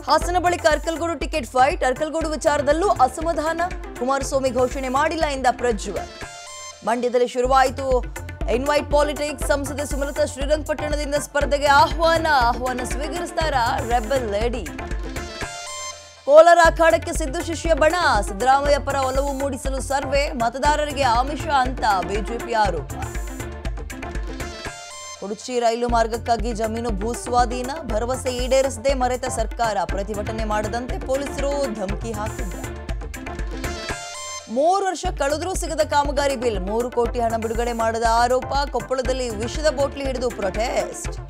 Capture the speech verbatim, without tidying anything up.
ಹಾಸನ ಬಳಿಕ Arkalgud ticket fight. Arkalgud ವಿಚಾರದಲ್ಲೂ ಅಸಮಾಧಾನ. ಕುಮಾರಸ್ವಾಮಿ ಘೋಷಣೆ ಮಾಡಿಲ್ಲ ಎಂದ ಪ್ರಜ್ವಲ್. ಮಂಡ್ಯದಲ್ಲಿ ಶುರುವಾಯಿತು ಇನ್ವೈಟ್ ಪಾಲಿಟಿಕ್ಸ್. ಸಂಸದೆ ಸುಮಲತಾ ಶ್ರೀರಂಗಪಟ್ಟಣದಿಂದ ಸ್ಪರ್ಧೆಗೆ ಆಹ್ವಾನ ಆಹ್ವಾನ ಸ್ವೀಕರಿಸ್ತಾರ ರೆಬೆಲ್ ಲೇಡಿ. ಕೋಲಾರ ಅಖಾಡಕ್ಕೆ ಸಿದ್ದು ಶಿಷ್ಯ ಬಣ. ಸಿದ್ದರಾಮಯ್ಯ ಪರ ಒಲವು ಮೂಡಿಸಲು ಸರ್ವೆ, ಮತದಾರರಿಗೆ ಆಮಿಷ ಅಂತ ಬಿಜೆಪಿ ಆರೋಪ. ಕುಡುಚಿ ರೈಲು ಮಾರ್ಗಕ್ಕಾಗಿ ಜಮೀನು ಭೂಸ್ವಾಧೀನ, ಭರವಸೆ ಈಡೇರಿಸದೆ ಮರೆತ ಸರ್ಕಾರ, ಪ್ರತಿಭಟನೆ ಮಾಡದಂತೆ ಪೊಲೀಸರು ಧಮಕಿ ಹಾಕಿದ್ದಾರೆ. ಮೂರು ವರ್ಷ ಕಳೆದರೂ ಸಿಗದ ಕಾಮಗಾರಿ ಬಿಲ್, ಮೂರು ಕೋಟಿ ಹಣ ಬಿಡುಗಡೆ ಮಾಡದ ಆರೋಪ. ಕೊಪ್ಪಳದಲ್ಲಿ ವಿಷದ ಬೋಟ್ಲಿ ಹಿಡಿದು ಪ್ರೊಟೆಸ್ಟ್.